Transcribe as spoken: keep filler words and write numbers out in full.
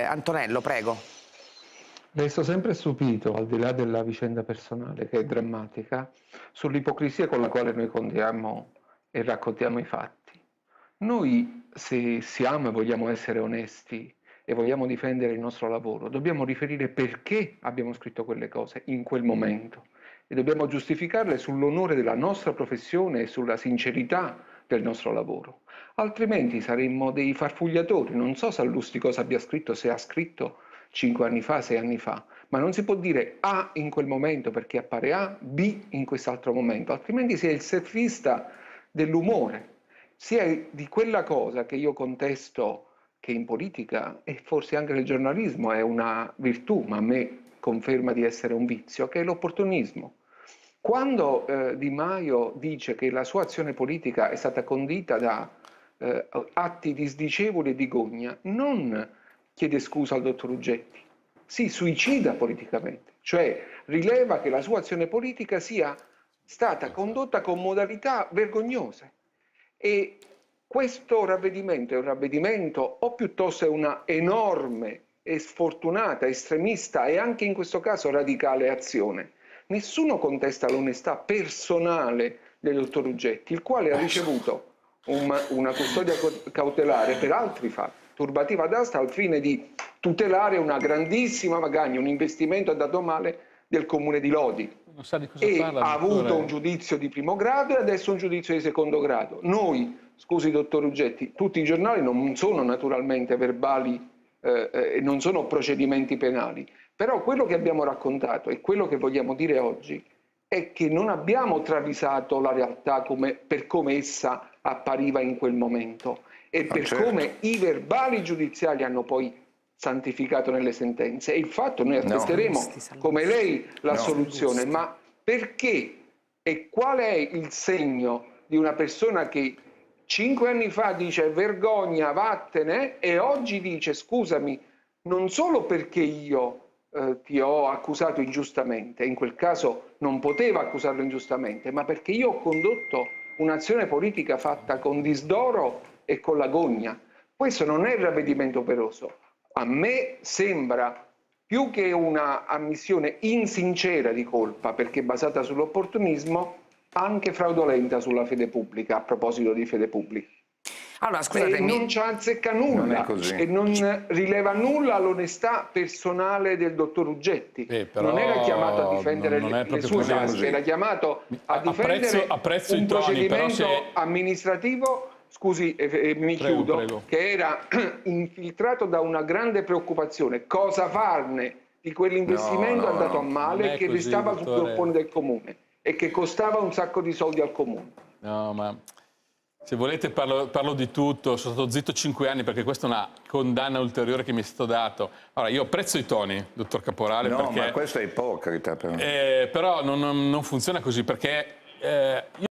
Antonello, prego. Resto sempre stupito, al di là della vicenda personale che è drammatica, sull'ipocrisia con la quale noi contiamo e raccontiamo i fatti. Noi, se siamo e vogliamo essere onesti e vogliamo difendere il nostro lavoro, dobbiamo riferire perché abbiamo scritto quelle cose in quel momento e dobbiamo giustificarle sull'onore della nostra professione e sulla sincerità del nostro lavoro. Altrimenti saremmo dei farfugliatori. Non so se Sallusti cosa abbia scritto, se ha scritto cinque anni fa, sei anni fa, ma non si può dire A in quel momento perché appare A, B in quest'altro momento, altrimenti si è il surfista dell'umore, sia di quella cosa che io contesto che in politica e forse anche nel giornalismo è una virtù, ma a me conferma di essere un vizio, che è l'opportunismo. Quando eh, Di Maio dice che la sua azione politica è stata condita da eh, atti disdicevoli e di gogna, non chiede scusa al dottor Uggetti, si suicida politicamente, cioè rileva che la sua azione politica sia stata condotta con modalità vergognose. E questo ravvedimento è un ravvedimento o piuttosto è una enorme e sfortunata, estremista e anche in questo caso radicale azione. Nessuno contesta l'onestà personale del dottor Uggetti, il quale ha ricevuto un, una custodia cautelare per altri fatti, turbativa d'asta al fine di tutelare una grandissima magagna, un investimento andato male del comune di Lodi. Non sa di cosa e parla, ha avuto dottore. un giudizio di primo grado e adesso un giudizio di secondo grado. Noi, scusi dottor Uggetti, tutti i giornali non sono naturalmente verbali e eh, non sono procedimenti penali, però quello che abbiamo raccontato e quello che vogliamo dire oggi è che non abbiamo travisato la realtà come, per come essa appariva in quel momento e per certo. come i verbali giudiziari hanno poi santificato nelle sentenze. E il fatto noi aspetteremo, no. come lei, la no. soluzione, ma perché e qual è il segno di una persona che cinque anni fa dice vergogna, vattene, e oggi dice scusami, non solo perché io eh, ti ho accusato ingiustamente, in quel caso non poteva accusarlo ingiustamente, ma perché io ho condotto un'azione politica fatta con disdoro e con la gogna. Questo non è il ravvedimento operoso. A me sembra più che una ammissione insincera di colpa, perché basata sull'opportunismo, anche fraudolenta sulla fede pubblica, a proposito di fede pubblica. Allora, scusatemi. E non ci azzecca nulla non e non rileva nulla l'onestà personale del dottor Uggetti. Eh, non era chiamato a difendere non, non le, le sue tasche, era chiamato a difendere apprezzo, apprezzo un i toni, procedimento se... amministrativo, scusi, e, e mi prego, chiudo, prego. che era infiltrato da una grande preoccupazione. Cosa farne di quell'investimento no, no, andato no. a male è che così, restava sul dottore. pippone del comune e che costava un sacco di soldi al comune? No, ma se volete parlo, parlo di tutto. Sono stato zitto cinque anni perché questa è una condanna ulteriore che mi è stato dato. Allora, io apprezzo i toni, dottor Caporale, No, perché, ma questa è ipocrita però. eh, però non, non, non funziona così, perché eh, io